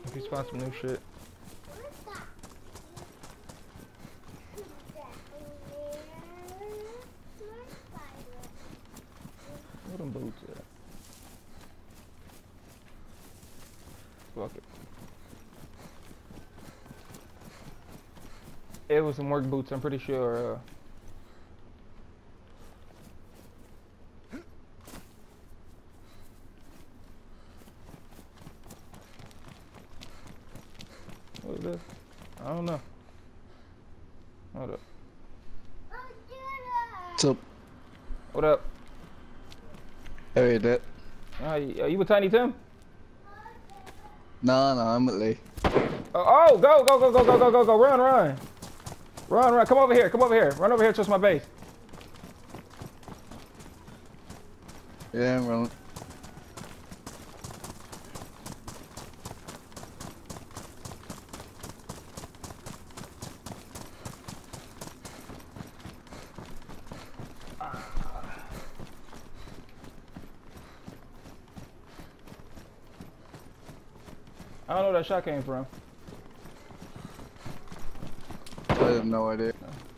If you spawn some new shit. Where them boots at? Fuck it. It was some work boots, I'm pretty sure. What is this? I don't know. Hold up. What's up? What up? Hey, DeT. Are you with Tiny Tim? Nah, I'm at Lee. Oh, go, run. Run, come over here, run over here towards my base. Yeah, I'm running. I don't know where that shot came from. I have no idea.